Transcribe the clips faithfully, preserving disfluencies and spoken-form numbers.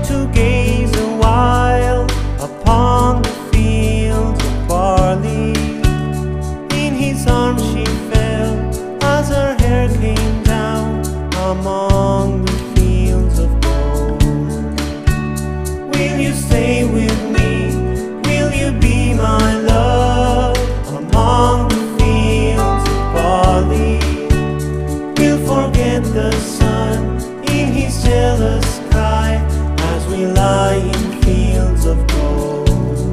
to gaze a while upon the fields of barley. In his arms she fell as her hair came down among the fields of gold. Will you stay with me? Will you be my love among the fields of barley? We'll forget the sun in his jealous sky as we lie in fields of gold.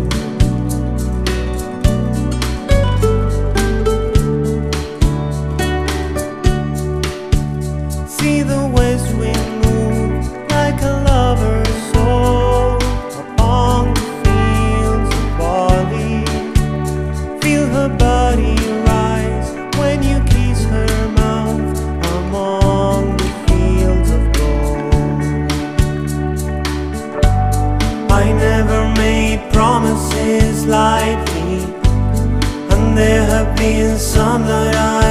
See the west wind move like a lover's soul upon the fields of barley. Feel her body rise when you kiss her mouth among the fields of gold. I never made promises lightly, and there have been some that I